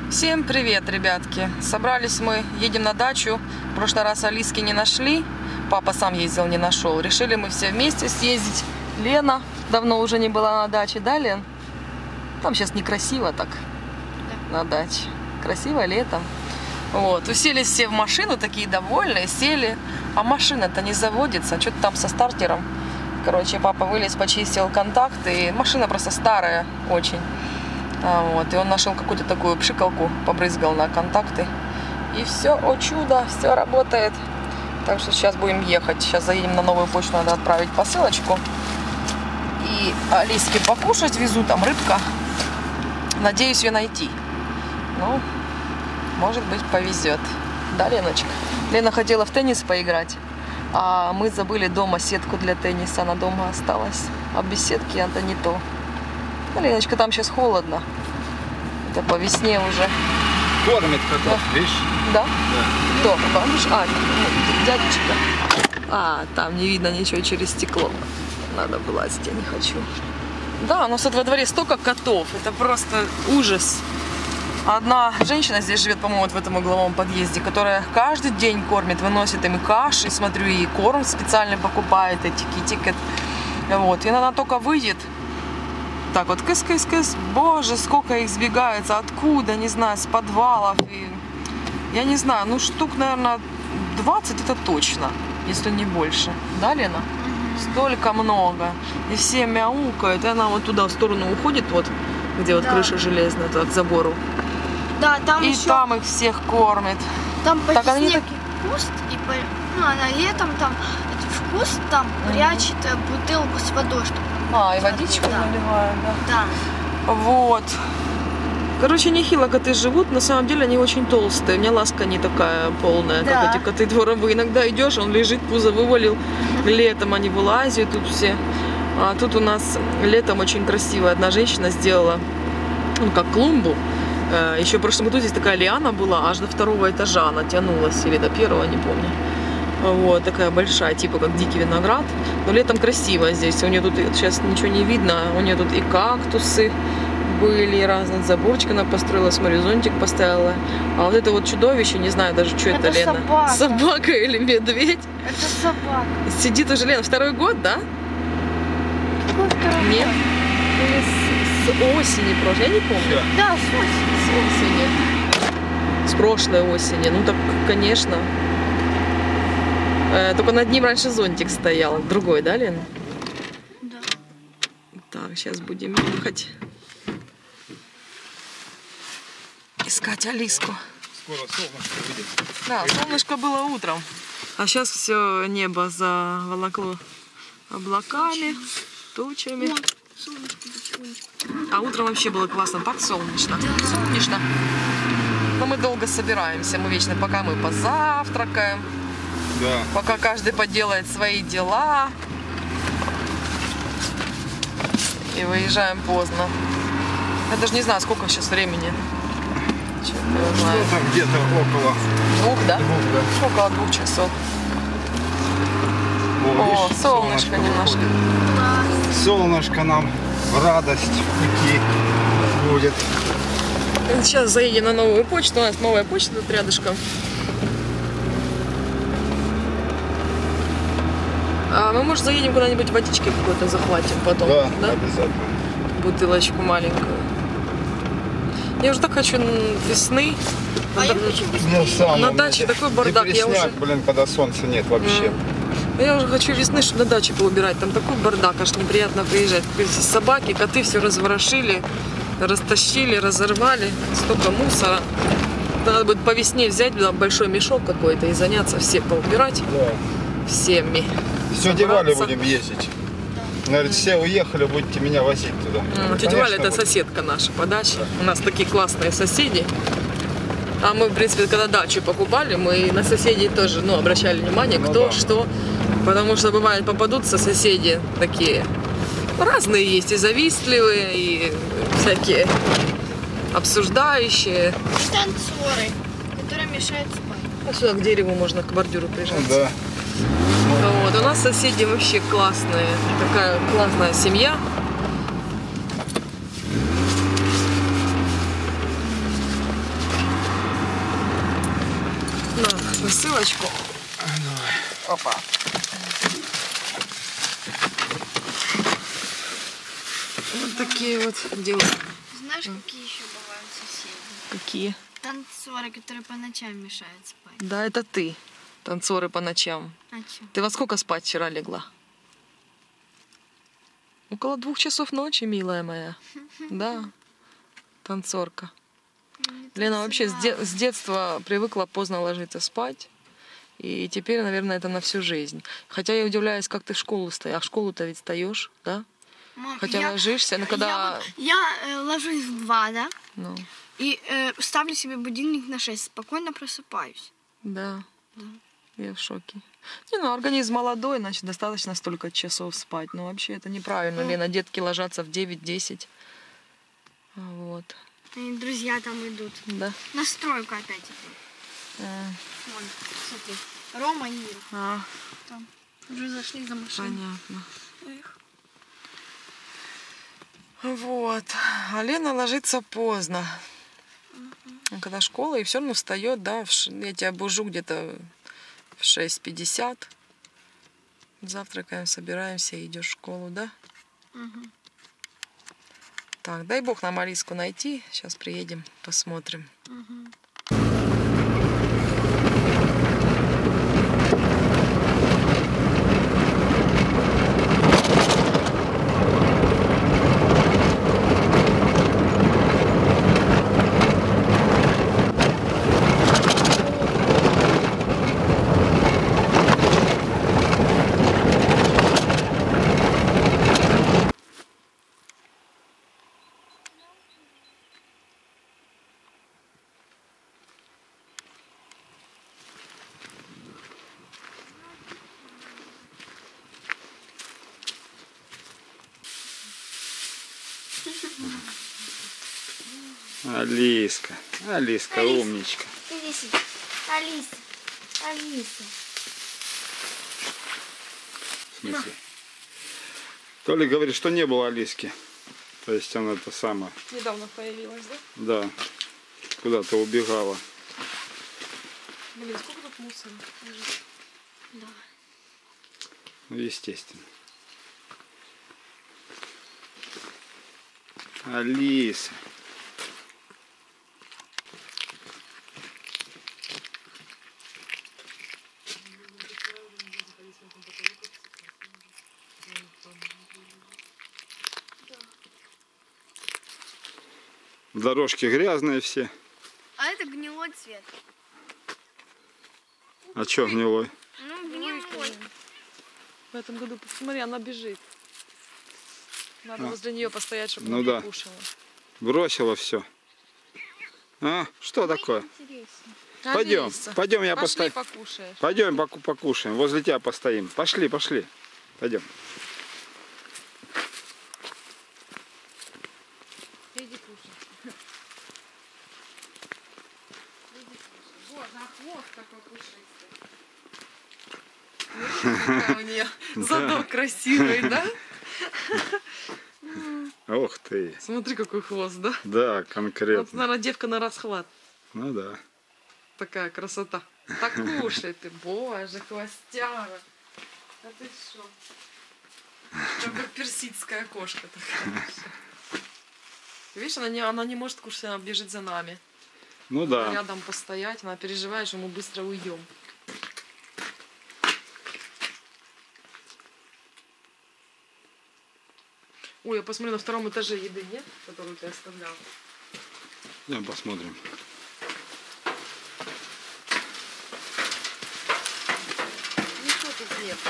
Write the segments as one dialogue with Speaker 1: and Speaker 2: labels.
Speaker 1: Всем привет, ребятки! Собрались мы, едем на дачу. В прошлый раз Алиски не нашли. Папа сам ездил, не нашел. Решили мы все вместе съездить. Лена давно уже не была на даче, да, Лен? Там сейчас некрасиво так, на даче. Красиво летом. Вот, уселись все в машину, такие довольные, сели. А машина-то не заводится, что-то там со стартером. Короче, папа вылез, почистил контакты. И машина просто старая очень. Вот, и он нашел какую-то такую пшикалку, побрызгал на контакты. И все, о чудо, все работает. Так что сейчас будем ехать. Сейчас заедем на новую почту, надо отправить посылочку. И Алиске покушать везу, там рыбка. Надеюсь ее найти. Ну, может быть, повезет. Да, Леночка? Лена хотела в теннис поиграть. А мы забыли дома сетку для тенниса. Она дома осталась. А без сетки это не то. Ну, Леночка, там сейчас холодно. Это по весне уже.
Speaker 2: Кормит котов, да. Видишь?
Speaker 1: Да? Да. Кто? Бабуш? А, дядечка. А, там не видно ничего через стекло. Надо вылазить, я не хочу. Да, у нас во дворе столько котов. Это просто ужас. Одна женщина здесь живет, по-моему, вот в этом угловом подъезде, которая каждый день кормит, выносит им и каши, смотрю, и корм специально покупает, эти китикет. Вот, и она только выйдет. Так вот, кыс-кыс-кыс, боже, сколько их сбегается, откуда, не знаю, с подвалов. И, я не знаю, ну штук, наверное, 20 это точно, если не больше. Да, Лена? Столько много. И все мяукают, и она вот туда в сторону уходит, вот, где вот крыша железная, туда, к забору.
Speaker 3: Да, там
Speaker 1: и
Speaker 3: еще...
Speaker 1: там их всех кормит.
Speaker 3: Там почти
Speaker 1: так,
Speaker 3: снег куст, и она летом там в куст там прячет бутылку с водой, чтобы...
Speaker 1: А, и водичку наливают, да?
Speaker 3: Да.
Speaker 1: Вот. Короче, нехило коты живут, на самом деле они очень толстые. У меня ласка не такая полная, да, как эти коты дворовые. Иногда идешь, он лежит, пузо вывалил. Летом они вылазят тут все. А тут у нас летом очень красиво. Одна женщина сделала, ну, как клумбу. Еще в прошлом году здесь такая лиана была, аж до 2-го этажа она тянулась, или до 1-го, не помню. Вот, такая большая, типа как дикий виноград. Но летом красиво здесь. У нее тут сейчас ничего не видно. У нее тут и кактусы были, разные заборчик она построила, смотрю, зонтик поставила. А вот это вот чудовище, не знаю даже, что это, Лена.
Speaker 3: Собака.
Speaker 1: Собака или медведь?
Speaker 3: Это собака.
Speaker 1: Сидит уже, Лена, 2-й год, да?
Speaker 3: Какой 2-й
Speaker 1: Нет.
Speaker 3: год?
Speaker 1: С осени прошлой, я не помню.
Speaker 3: Да, с осени.
Speaker 1: С осени. С прошлой осени. Ну так, конечно. Только над ним раньше зонтик стоял. Другой, да, Лен?
Speaker 3: Да.
Speaker 1: Так, сейчас будем ехать. Искать Алиску.
Speaker 2: Скоро солнышко выйдет.
Speaker 1: Да, солнышко было утром. А сейчас все небо заволокло облаками, тучами.
Speaker 3: Вот, солнышко потихонечку.
Speaker 1: А утром вообще было классно, так солнечно. Да. Солнечно. Но мы долго собираемся. Мы вечно, пока мы позавтракаем.
Speaker 2: Да.
Speaker 1: Пока каждый поделает свои дела. И выезжаем поздно. Я даже не знаю, сколько сейчас времени.
Speaker 2: Ну, там где-то около
Speaker 1: 2, да?
Speaker 2: 2, да.
Speaker 1: Около 2 часов.
Speaker 2: О,
Speaker 1: видишь, солнышко немножко.
Speaker 2: выходит. Солнышко нам в радость пути будет.
Speaker 1: Сейчас заедем на новую почту. У нас новая почта тут рядышком. А мы, может, заедем куда-нибудь, водички какой-то захватим потом,
Speaker 2: да?
Speaker 1: Да,
Speaker 2: обязательно.
Speaker 1: Бутылочку маленькую. Я уже так хочу весны.
Speaker 3: А я хочу весны.
Speaker 1: На даче такой бардак. Я уже...
Speaker 2: блин, когда солнца нет вообще.
Speaker 1: Я уже хочу весны, чтобы на даче поубирать. Там такой бардак, аж неприятно приезжать. Собаки, коты все разворошили, растащили, разорвали. Столько мусора. Надо будет по весне взять большой мешок какой-то и заняться все поубирать.
Speaker 2: Да.
Speaker 1: Всеми.
Speaker 2: Все девали будем ездить. Говорит, все уехали, будете меня возить туда.
Speaker 1: Тетя Валя это соседка наша по даче. У нас такие классные соседи. А мы, в принципе, когда дачу покупали, мы на соседей тоже, ну, обращали внимание, кто, да, что. Потому что бывает попадутся соседи такие. Разные есть, и завистливые, и всякие обсуждающие.
Speaker 3: И танцоры, которые мешают спать.
Speaker 1: А сюда к дереву можно, к бордюру прижаться.
Speaker 2: Да.
Speaker 1: Вот, у нас соседи вообще классные. Такая классная семья. посылочку. Опа. Вот такие вот дела.
Speaker 3: Знаешь, какие еще бывают соседи?
Speaker 1: Какие?
Speaker 3: Танцоры, которые по ночам мешают спать.
Speaker 1: Да, это ты. Танцоры по ночам.
Speaker 3: А что?
Speaker 1: Ты во сколько спать вчера легла? Около 2 часов ночи, милая моя. Да, танцорка. Лена вообще с детства привыкла поздно ложиться спать. И теперь, наверное, это на всю жизнь. Хотя я удивляюсь, как ты в школу стоишь. А в школу-то ведь встаешь, да?
Speaker 3: Мам,
Speaker 1: Хотя ложишься, но когда...
Speaker 3: Я ложусь в 2, да?
Speaker 1: Ну,
Speaker 3: И ставлю себе будильник на 6. Спокойно просыпаюсь.
Speaker 1: да. Я в шоке. Не, ну организм молодой, значит, достаточно столько часов спать. Но вообще это неправильно, Лена. Детки ложатся в 9-10. Вот.
Speaker 3: И друзья там идут.
Speaker 1: Да.
Speaker 3: На стройку опять идут. Вон, смотри. Рома и Ира. Там. Уже зашли за машину.
Speaker 1: Понятно.
Speaker 3: Эх.
Speaker 1: Вот. А Лена ложится поздно. Когда школа, и все равно встает, да, я тебя бужу где-то в 6:50. Завтракаем, собираемся и идешь в школу, да? Так, дай бог нам Алиску найти. Сейчас приедем, посмотрим.
Speaker 2: Алиска, Алиска, умничка.
Speaker 3: Иди сюда. Алиса. Алиса.
Speaker 2: В смысле? Толя говорит, что не было Алиски. То есть она это самое.
Speaker 1: Недавно появилась, да?
Speaker 2: Да. Куда-то убегала.
Speaker 1: Блин, сколько тут мусора лежит?
Speaker 3: Да.
Speaker 2: Ну, естественно. Алиса. Дорожки грязные все.
Speaker 3: А это гнилой цвет.
Speaker 2: А чё гнилой?
Speaker 3: Ну, гнилой.
Speaker 1: В этом году, посмотри, она бежит. Надо возле нее постоять, чтобы
Speaker 2: Ну
Speaker 1: она
Speaker 2: да.
Speaker 1: не кушала.
Speaker 2: Бросила все. А, что такое? Пойдем,
Speaker 1: Алиса,
Speaker 2: пойдем, я
Speaker 1: пошли
Speaker 2: поставлю.
Speaker 1: покушаешь.
Speaker 2: Пойдем покушаем. Возле тебя постоим. Пошли, пошли. Пойдем.
Speaker 1: Иди кушай. Боже, а хвост такой пушистый. Какая у нее задок красивый, да?
Speaker 2: Ух ты.
Speaker 1: Смотри, какой хвост, да?
Speaker 2: Да,
Speaker 1: Вот,
Speaker 2: конкретно.
Speaker 1: наверное, девка на расхват.
Speaker 2: Ну да.
Speaker 1: Такая красота. Так кушай ты, боже, хвостяра. А ты что? Как персидская кошка такая. Видишь, она не может кушать, она бежит за нами.
Speaker 2: Ну да.
Speaker 1: Рядом постоять, она переживает, что мы быстро уйдем. Ой, я посмотрю, на 2-м этаже еды нет, которую ты оставлял.
Speaker 2: Идем посмотрим.
Speaker 1: Ничего тут нет.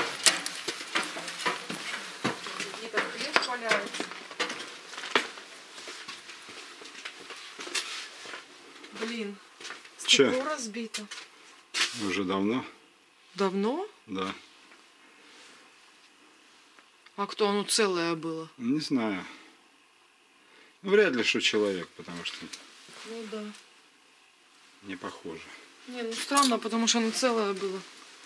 Speaker 1: Где-то хлеб валяется. Блин,
Speaker 2: Че?
Speaker 1: стекло разбито.
Speaker 2: Уже давно?
Speaker 1: Давно?
Speaker 2: Да.
Speaker 1: А кто оно целое было?
Speaker 2: Не знаю. Ну, вряд ли, что человек, потому что
Speaker 1: Ну да.
Speaker 2: не похоже.
Speaker 1: Не, ну странно, потому что оно целое было.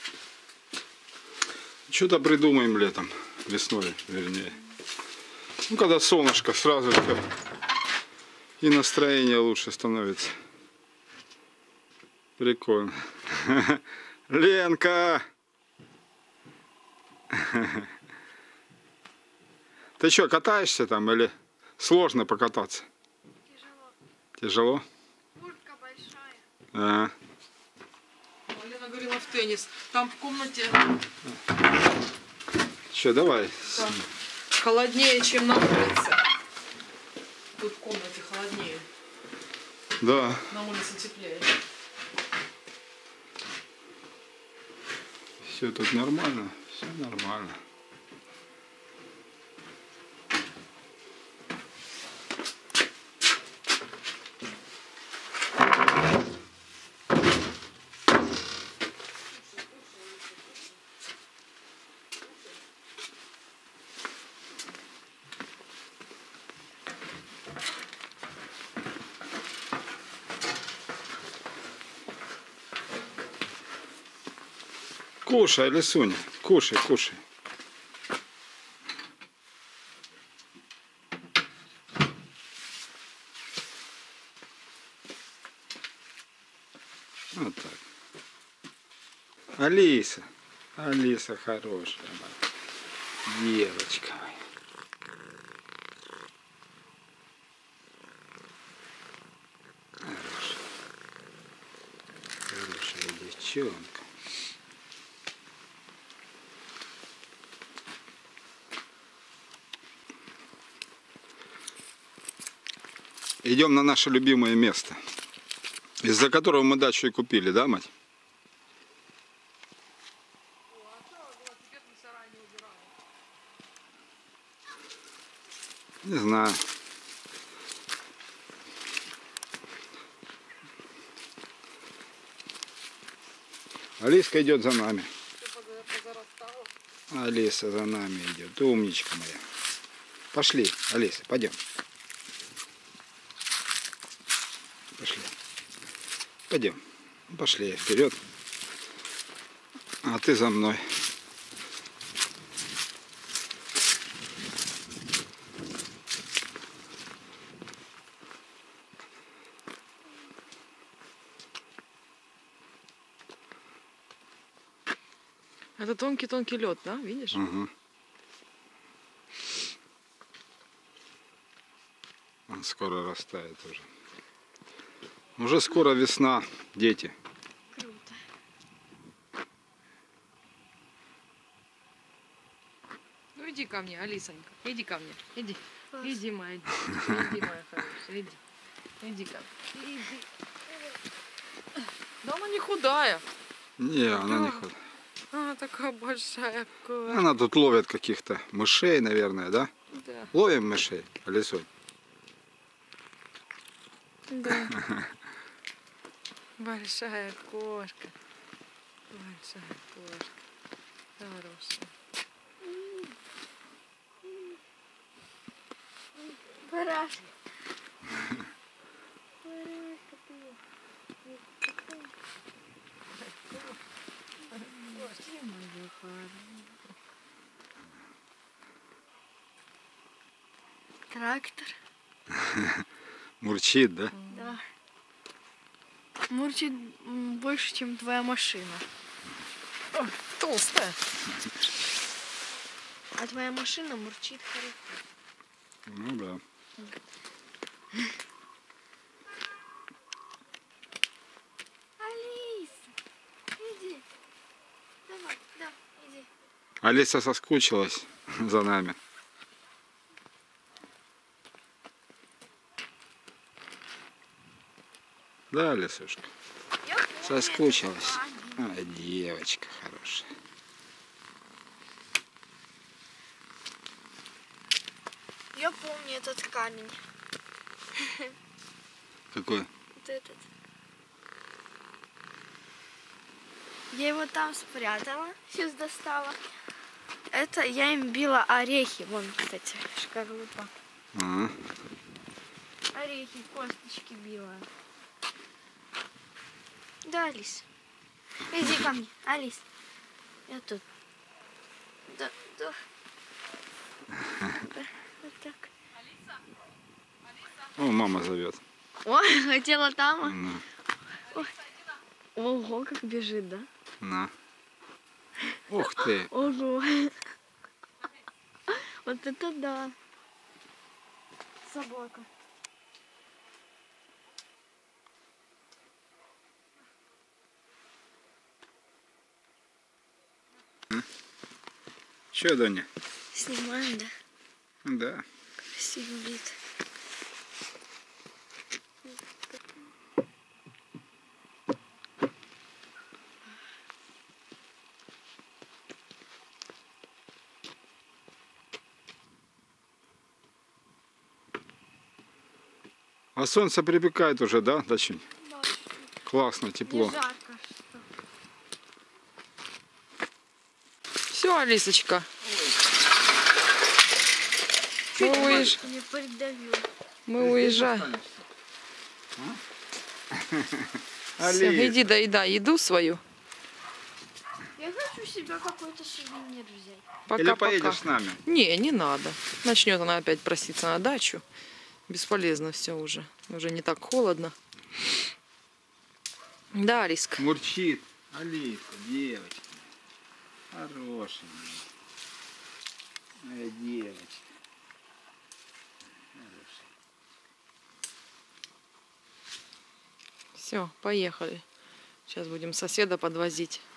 Speaker 2: Что-то придумаем летом, весной, вернее. Ну, когда солнышко, сразу все. И настроение лучше становится. Прикольно. Ленка! Ты что, катаешься там или сложно покататься?
Speaker 3: Тяжело.
Speaker 2: Тяжело?
Speaker 3: Куртка большая.
Speaker 2: А.
Speaker 1: Лена говорила в теннис. Там в комнате
Speaker 2: Что, давай.
Speaker 1: холоднее, чем на улице. Тут в комнате холоднее.
Speaker 2: Да.
Speaker 1: На улице теплее.
Speaker 2: Все тут нормально. Все нормально. Кушай, Лисуня, кушай, кушай. Вот так. Алиса, Алиса хорошая моя, девочка моя. Хорошая девчонка. Идем на наше любимое место, из-за которого мы дачу и купили, да, мать? Не знаю. Алиска идет за нами. Алиса за нами идет. Умничка моя. Пошли, Алиса, пойдем. Пошли. Пойдем. Пошли вперед. А ты за мной.
Speaker 1: Это тонкий-тонкий лед, да? Видишь?
Speaker 2: Угу. Он скоро растает уже. Уже скоро весна, дети.
Speaker 3: Круто.
Speaker 1: Ну иди ко мне, Алисонька. Иди ко мне. Иди.
Speaker 3: Класс.
Speaker 1: Иди, моя девочка. Иди, моя хорошая. Иди. Иди ко мне. Иди. Да она не худая.
Speaker 2: Не, она не ходит.
Speaker 1: Она такая большая кошка.
Speaker 2: Она тут ловит каких-то мышей, наверное, да?
Speaker 1: Да.
Speaker 2: Ловим мышей, Алисой?
Speaker 1: Да. Большая кошка. Большая кошка. Хорошая.
Speaker 3: Барашка. Трактор.
Speaker 2: Мурчит, да?
Speaker 3: Да. Мурчит больше, чем твоя машина.
Speaker 1: Толстая.
Speaker 3: А твоя машина мурчит хорошо.
Speaker 2: Ну да.
Speaker 3: Алиса, иди. Давай, да, иди.
Speaker 2: Алиса соскучилась за нами. Да, Алисушка?
Speaker 3: Я помню
Speaker 2: Соскучилась.
Speaker 3: этот камень.
Speaker 2: А, девочка хорошая.
Speaker 3: Я помню этот камень.
Speaker 2: Какой?
Speaker 3: Вот этот. Я его там спрятала, сейчас достала. Это я им била орехи. Вон, кстати, шкарлупа.
Speaker 2: А,
Speaker 3: Орехи, косточки била. Да, Алис. Иди ко мне, Алис. Я тут. Да, да. Вот так.
Speaker 2: о, мама зовет.
Speaker 3: Ой, хотела там.
Speaker 2: Ну,
Speaker 3: Ого, как бежит, да?
Speaker 2: На. Ух ты.
Speaker 3: Ого. Вот это да. Собака.
Speaker 2: Че, Доня?
Speaker 3: Снимаем, да?
Speaker 2: Да.
Speaker 3: Красивый вид.
Speaker 2: А солнце припекает уже, да, Дачунь?
Speaker 3: Да.
Speaker 2: Классно,
Speaker 3: Не
Speaker 2: тепло.
Speaker 3: жарко, что.
Speaker 1: Все, Алисочка.
Speaker 3: Не придавил.
Speaker 1: Мы уезжаем. Всё,
Speaker 2: Али,
Speaker 1: иди доедай еду свою.
Speaker 3: Я хочу себе какой-то сувенир взять.
Speaker 2: или
Speaker 1: Пока-пока.
Speaker 2: поедешь с нами?
Speaker 1: Не надо. Начнет она опять проситься на дачу. Бесполезно все уже. Уже не так холодно. Да, Алиска.
Speaker 2: Мурчит. Алиса, девочка. Хорошая. Моя девочка.
Speaker 1: Все, поехали. Сейчас будем соседа подвозить.